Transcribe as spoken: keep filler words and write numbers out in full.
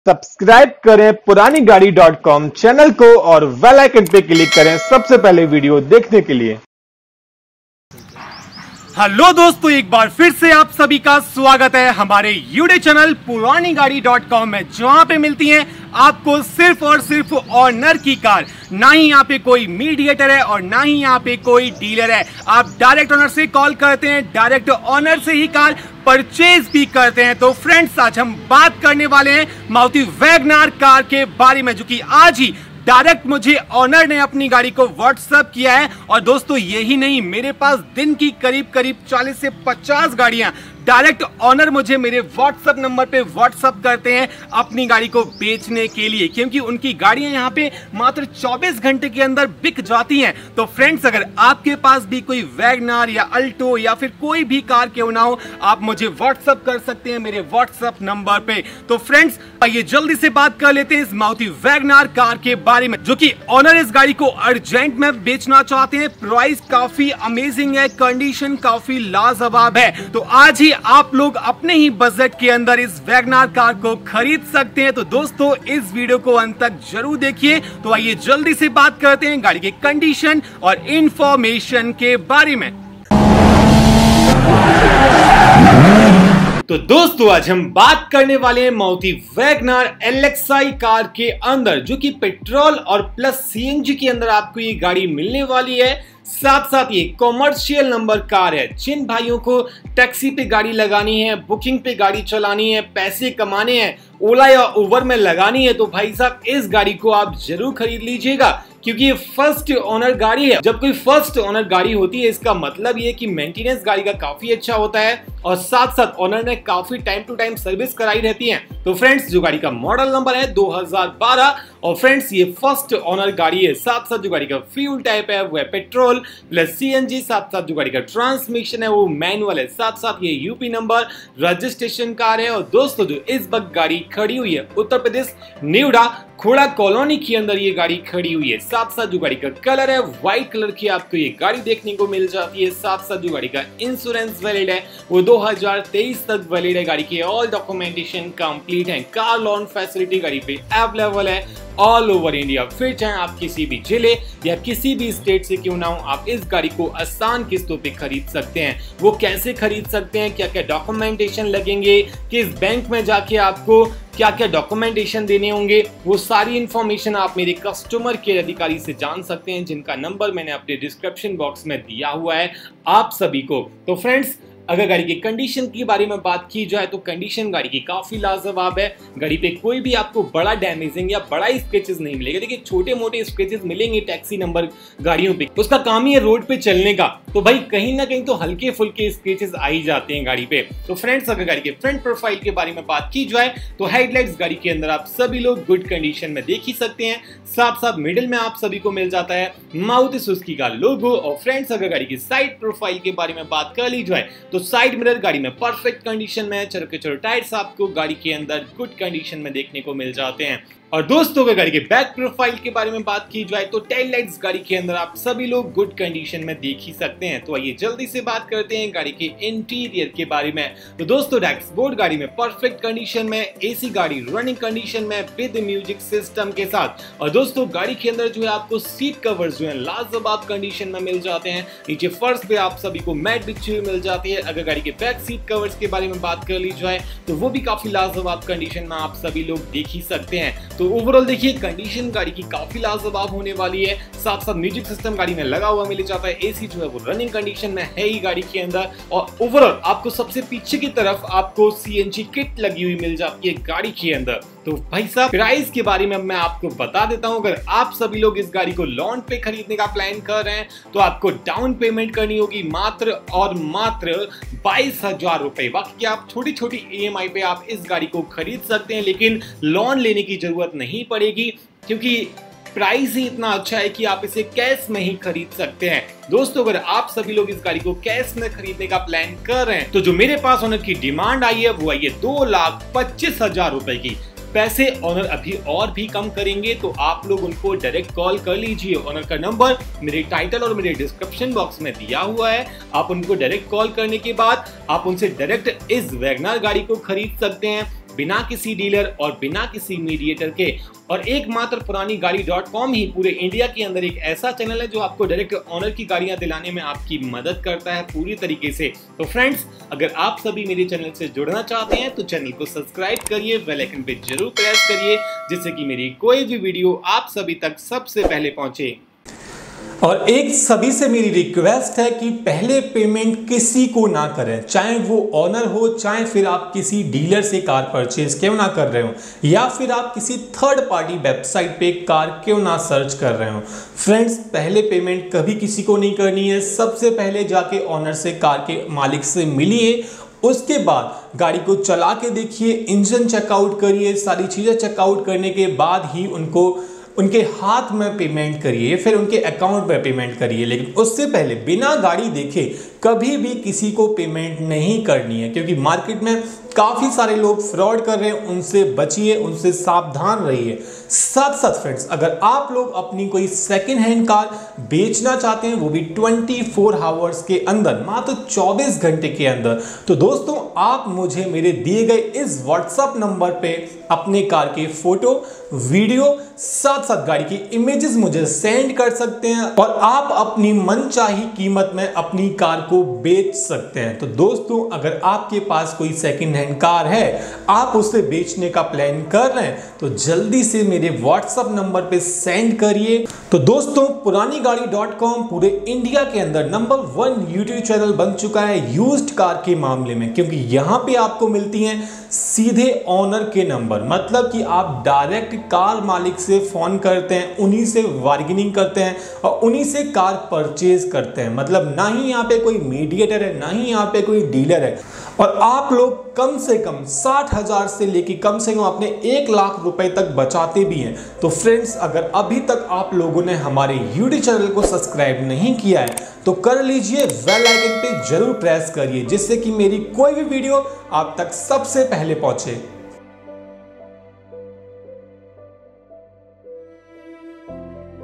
Subscribe करें पुरानी गाड़ी डॉट कॉम चैनल को और बेल आइकन पे क्लिक करें सबसे पहले वीडियो देखने के लिए। हेलो दोस्तों, एक बार फिर से आप सभी का स्वागत है हमारे यूट्यूब चैनल पुरानी गाड़ी डॉट कॉम में, जहां पे मिलती हैं आपको सिर्फ और सिर्फ ऑनर की कार। ना ही यहाँ पे कोई मीडिएटर है और ना ही यहाँ पे कोई डीलर है। आप डायरेक्ट ऑनर से कॉल करते हैं, डायरेक्ट ऑनर से ही कार परचेज भी करते हैं। तो फ्रेंड्स, आज हम बात करने वाले हैं मारुति वैगन आर कार के बारे में, जो कि आज ही डायरेक्ट मुझे ऑनर ने अपनी गाड़ी को व्हाट्सएप किया है। और दोस्तों, यही नहीं, मेरे पास दिन की करीब करीब चालीस से पचास गाड़ियां डायरेक्ट ऑनर मुझे मेरे व्हाट्सएप नंबर पे व्हाट्सएप करते हैं अपनी गाड़ी को बेचने के लिए, क्योंकि उनकी गाड़ियां यहां पे मात्र चौबीस घंटे के अंदर बिक जाती हैं। तो फ्रेंड्स, अगर आपके पास भी कोई वैगन आर या अल्टो या फिर कोई भी कार क्यों ना हो, आप मुझे व्हाट्सएप कर सकते हैं मेरे व्हाट्सएप नंबर पे। तो फ्रेंड्स, आइए जल्दी से बात कर लेते हैं इस मारुति वैगन आर कार के बारे में, जो कि ऑनर इस गाड़ी को अर्जेंट में बेचना चाहते हैं। प्राइस काफी अमेजिंग है, कंडीशन काफी लाजवाब है। तो आज ही आप लोग अपने ही बजट के अंदर इस वैगन आर कार को खरीद सकते हैं। तो दोस्तों, इस वीडियो को अंत तक जरूर देखिए। तो आइए जल्दी से बात करते हैं गाड़ी के कंडीशन और इंफॉर्मेशन के बारे में। तो दोस्तों, आज हम बात करने वाले हैं Maruti wagon R L X I car के अंदर, जो कि पेट्रोल और प्लस सीएनजी के अंदर आपको ये गाड़ी मिलने वाली है। साथ साथ ये कॉमर्शियल नंबर कार है। जिन भाइयों को टैक्सी पे गाड़ी लगानी है, बुकिंग पे गाड़ी चलानी है, पैसे कमाने हैं, ओला या उबर में लगानी है, तो भाई साहब इस गाड़ी को आप जरूर खरीद लीजिएगा, क्योंकि ये फर्स्ट ओनर गाड़ी है। जब कोई फर्स्ट ओनर गाड़ी होती है, इसका मतलब ये कि मेंटेनेंस गाड़ी का काफी अच्छा होता है और साथ साथ ओनर ने काफी टाइम टू टाइम सर्विस कराई रहती है। तो फ्रेंड्स, जो गाड़ी का मॉडल नंबर है दो हज़ार बारह और फ्रेंड्स ये फर्स्ट ओनर गाड़ी है। साथ साथ जो गाड़ी का फ्यूल टाइप है वो है पेट्रोल प्लस सीएनजी। साथ साथ जो गाड़ी का ट्रांसमिशन है वो मैनुअल है। साथ साथ ये यूपी नंबर रजिस्ट्रेशन कार है। और दोस्तों, जो इस वक्त गाड़ी खड़ी हुई है उत्तर प्रदेश नोएडा खोड़ा कॉलोनी के अंदर ये गाड़ी खड़ी हुई है। साथ साथ जो गाड़ी का कलर है व्हाइट कलर की आपको ये गाड़ी देखने को मिल जाती है। साथ साथ जो गाड़ी का इंश्योरेंस वैलिड है वो दो हज़ार तेईस तक वैलिड है। गाड़ी की ऑल डॉक्यूमेंटेशन कंप्लीट है। कार लोन फैसिलिटी गाड़ी पे अवेलेबल है ऑल ओवर इंडिया। फिर चाहे आप किसी भी जिले या किसी भी स्टेट से क्यों ना हो, आप इस गाड़ी को आसान किस्तों पे खरीद सकते हैं। वो कैसे खरीद सकते हैं, क्या क्या डॉक्यूमेंटेशन लगेंगे, किस बैंक में जाके आपको क्या क्या डॉक्यूमेंटेशन देने होंगे, वो सारी इंफॉर्मेशन आप मेरे कस्टमर केयर अधिकारी से जान सकते हैं, जिनका नंबर मैंने अपने डिस्क्रिप्शन बॉक्स में दिया हुआ है आप सभी को। तो फ्रेंड्स, अगर गाड़ी की कंडीशन के बारे में बात की जाए तो कंडीशन गाड़ी की काफी लाजवाब है। गाड़ी पे कोई भी आपको बड़ा डैमेजिंग या बड़ा स्क्रैचेस नहीं मिलेगा। देखिए, छोटे मोटे स्क्रैचेस मिलेंगे टैक्सी नंबर गाड़ियों पे, उसका काम ही है रोड पे चलने का। तो भाई कहीं ना कहीं तो हल्के फुल्के स्क्रैचेस आ ही जाते हैं गाड़ी पे। तो फ्रेंड्स, अगर गाड़ी के फ्रंट प्रोफाइल के बारे में बात की जाए तो हेडलाइट्स गाड़ी के अंदर आप सभी लोग गुड कंडीशन में देख ही सकते हैं। साथ साथ मिडिल में आप सभी को मिल जाता है मारुति सुजुकी का लोगो। और फ्रेंड्स, अगर गाड़ी की साइड प्रोफाइल के बारे में बात कर ली जाए तो साइड मिरर गाड़ी में परफेक्ट कंडीशन में है। चलो के चलो टायर्स आपको गाड़ी के अंदर गुड कंडीशन में देखने को मिल जाते हैं। और दोस्तों, अगर गाड़ी के बैक प्रोफाइल के बारे में बात की जाए तो टेल लाइट्स गाड़ी के अंदर आप सभी लोग गुड कंडीशन में देख ही सकते हैं। तो आइए जल्दी से बात करते हैं गाड़ी के इंटीरियर के बारे में। तो दोस्तों, डैशबोर्ड गाड़ी में परफेक्ट कंडीशन में, एसी गाड़ी रनिंग कंडीशन में विद म्यूजिक सिस्टम के साथ। और दोस्तों, गाड़ी के अंदर जो है आपको सीट कवर्स जो है लाजवाब कंडीशन में मिल जाते हैं। नीचे फर्श पे आप सभी को मैट बिछी हुई मिल जाती है। अगर गाड़ी के बैक सीट कवर्स के बारे में बात कर ली जाए तो वो भी काफी लाजवाब कंडीशन में आप सभी लोग देख ही सकते हैं। तो ओवरऑल देखिए, कंडीशन गाड़ी की काफी लाजवाब होने वाली है। साथ साथ म्यूजिक सिस्टम गाड़ी में लगा हुआ मिल जाता है। एसी जो है वो रनिंग कंडीशन में है ही गाड़ी के अंदर। और ओवरऑल आपको सबसे पीछे की तरफ आपको सीएनजी किट लगी हुई मिल जाती है गाड़ी के अंदर। तो भाई साहब, प्राइस के बारे में मैं आपको बता देता हूं। अगर आप सभी लोग इस गाड़ी को लोन पे खरीदने का प्लान कर रहे हैं तो आपको डाउन पेमेंट करनी होगी मात्र और मात्र बाईस हजार रुपए। बाकी आप छोटी छोटी ईएमआई पे आप इस गाड़ी को खरीद सकते हैं, लेकिन लोन लेने की जरूरत नहीं पड़ेगी, क्योंकि प्राइस ही इतना अच्छा है कि आप इसे कैश में ही खरीद सकते हैं। दोस्तों, अगर आप सभी लोग इस गाड़ी को कैश में खरीदने का प्लान कर रहे हैं तो जो मेरे पास ओनर की डिमांड आई है वो आई है दो लाख पच्चीस हजार रुपए की। पैसे ऑनर अभी और भी कम करेंगे, तो आप लोग उनको डायरेक्ट कॉल कर लीजिए। ऑनर का नंबर मेरे टाइटल और मेरे डिस्क्रिप्शन बॉक्स में दिया हुआ है। आप उनको डायरेक्ट कॉल करने के बाद आप उनसे डायरेक्ट इस वैगन आर गाड़ी को खरीद सकते हैं। बिना किसी डीलर और बिना किसी मीडिएटर के। और एकमात्र पुरानी गाड़ी डॉट कॉम ही पूरे इंडिया के अंदर एक ऐसा चैनल है जो आपको डायरेक्ट ऑनर की गाड़ियां दिलाने में आपकी मदद करता है पूरी तरीके से। तो फ्रेंड्स, अगर आप सभी मेरे चैनल से जुड़ना चाहते हैं तो चैनल को सब्सक्राइब करिए, बेल आइकन पे जरूर प्रेस करिए, जिससे कि मेरी कोई भी वीडियो आप सभी तक सबसे पहले पहुंचे। और एक सभी से मेरी रिक्वेस्ट है कि पहले पेमेंट किसी को ना करें, चाहे वो ऑनर हो, चाहे फिर आप किसी डीलर से कार परचेज क्यों ना कर रहे हो, या फिर आप किसी थर्ड पार्टी वेबसाइट पे कार क्यों ना सर्च कर रहे हो। फ्रेंड्स, पहले पेमेंट कभी किसी को नहीं करनी है। सबसे पहले जाके ऑनर से, कार के मालिक से मिलिए, उसके बाद गाड़ी को चला के देखिए, इंजन चेकआउट करिए, सारी चीज़ें चेकआउट करने के बाद ही उनको उनके हाथ में पेमेंट करिए, फिर उनके अकाउंट में पेमेंट करिए। लेकिन उससे पहले बिना गाड़ी देखे कभी भी किसी को पेमेंट नहीं करनी है, क्योंकि मार्केट में काफ़ी सारे लोग फ्रॉड कर रहे हैं। उनसे बचिए, उनसे सावधान रहिए। साथ साथ फ्रेंड्स, अगर आप लोग अपनी कोई सेकेंड हैंड कार बेचना चाहते हैं, वो भी चौबीस आवर्स के अंदर, मात्र चौबीस घंटे के अंदर, तो दोस्तों आप मुझे मेरे दिए गए इस व्हाट्सएप नंबर पे अपने कार के फोटो, वीडियो, साथ साथ गाड़ी की इमेजेस मुझे सेंड कर सकते हैं और आप अपनी मनचाही कीमत में अपनी कार को बेच सकते हैं। तो दोस्तों, अगर आपके पास कोई सेकंड हैंड कार है, आप उसे बेचने का प्लान कर रहे हैं, तो जल्दी से मेरे व्हाट्सएप नंबर पे सेंड करिए। तो दोस्तों, पुरानी गाड़ी डॉट कॉम पूरे इंडिया के अंदर नंबर वन यूट्यूब चैनल बन चुका है यूज्ड कार के मामले में, क्योंकि यहां पे आपको मिलती हैं सीधे ऑनर के नंबर। मतलब कि आप डायरेक्ट कार मालिक से फोन करते हैं, उन्हीं से बार्गेनिंग करते हैं और उन्हीं से कार परचेज करते हैं। मतलब ना ही यहाँ पे कोई मीडिएटर है, ना ही यहाँ पे कोई डीलर है। और आप लोग कम से कम साठ हजार से लेके कम से कम अपने एक लाख रुपए तक बचाते भी हैं। तो फ्रेंड्स, अगर अभी तक आप लोगों ने हमारे यूट्यूब चैनल को सब्सक्राइब नहीं किया है तो कर लीजिए, बेल आइकन पे जरूर प्रेस करिए, जिससे कि मेरी कोई भी वीडियो आप तक सबसे पहले पहुंचे।